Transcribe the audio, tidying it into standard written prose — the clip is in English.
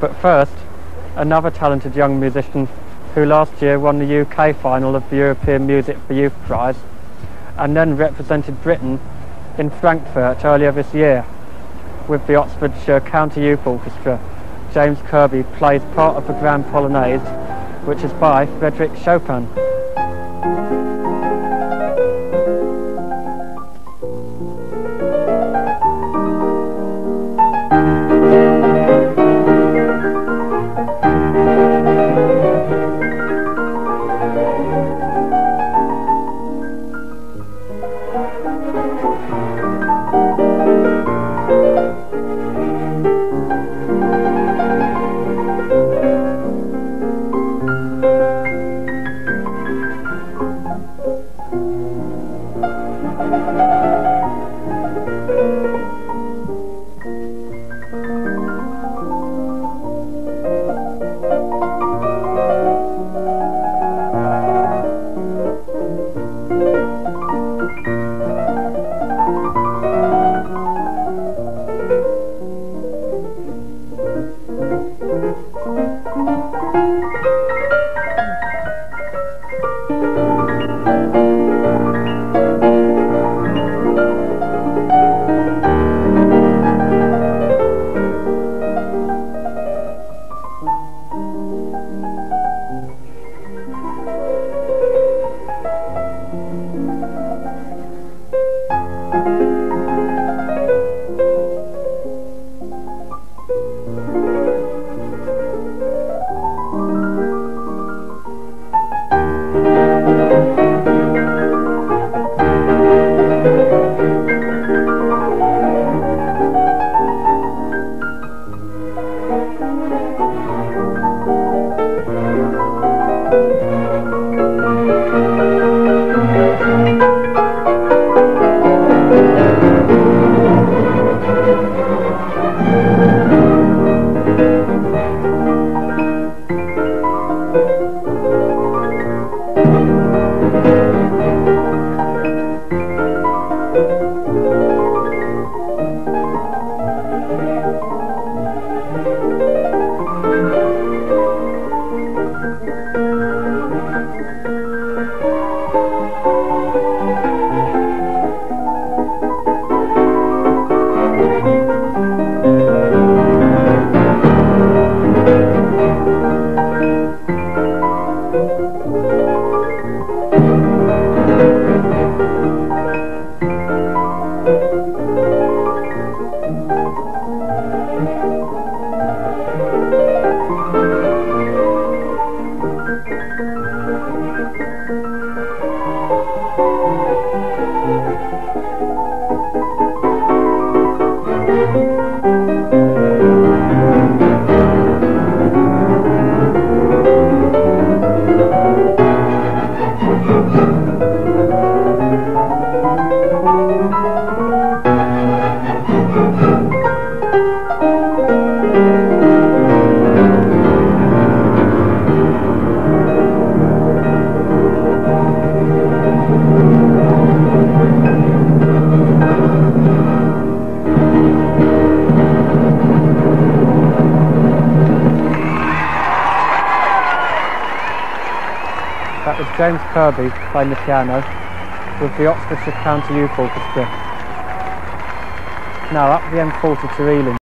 But first, another talented young musician who last year won the UK final of the European Music for Youth Prize and then represented Britain in Frankfurt earlier this year. With the Oxfordshire County Youth Orchestra, James Kirby plays part of the Grande Polonaise, which is by Chopin. That was James Kirby playing the piano with the Oxfordshire County Youth Orchestra. Now up the M40 to Ealing.